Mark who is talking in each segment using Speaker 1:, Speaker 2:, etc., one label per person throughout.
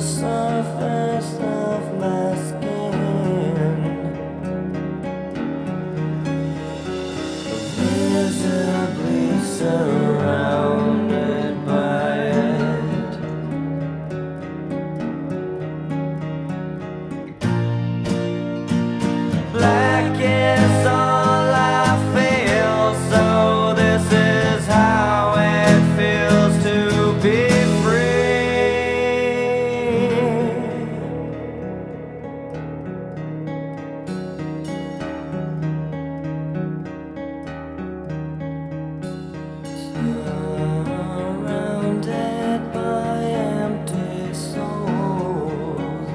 Speaker 1: surface of my skin, visibly surrounded by it. Black is all I feel, so this is how it feels to be surrounded by empty souls,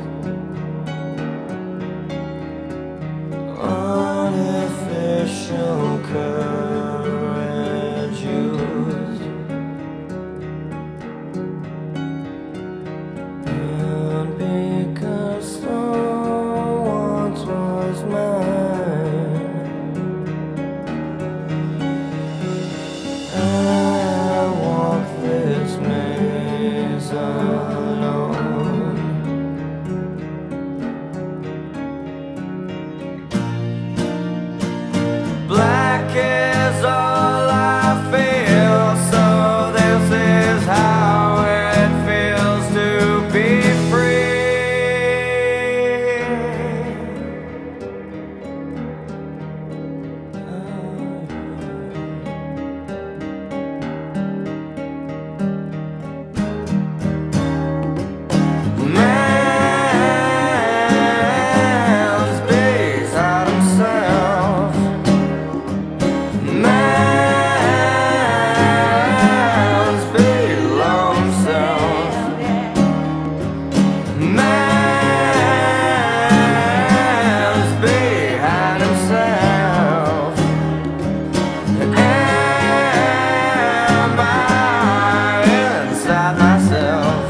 Speaker 1: artificial courage used, and because the once was mine, I walk this maze alone. Black is all I feel, so this is how it feels to be man's beside himself. Man's belong self. Man's behind himself. Am I inside myself?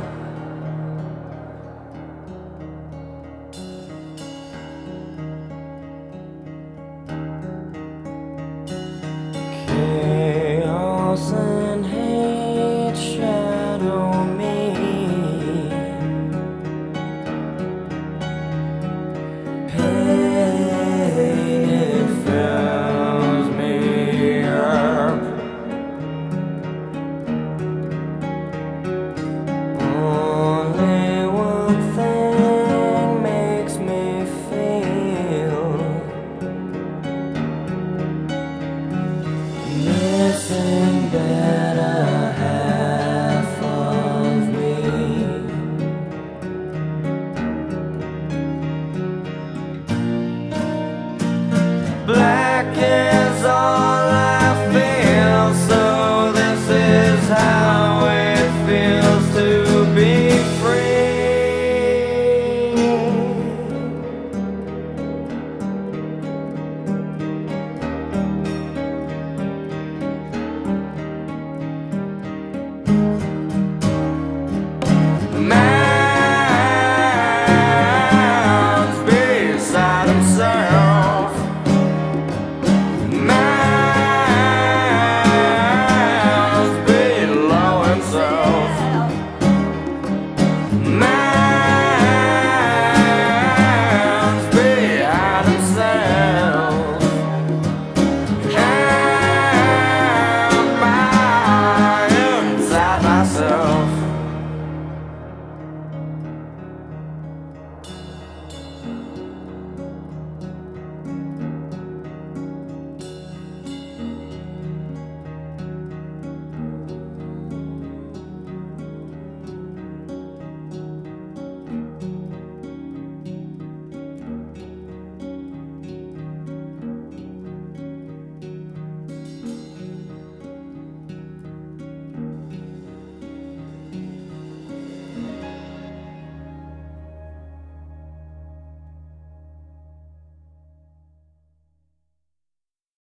Speaker 1: Chaos and hate shadow me. Pain, it fills me up. Only one thing makes me feel missing better half of me. Black is all I feel, so this is how it feels to be free.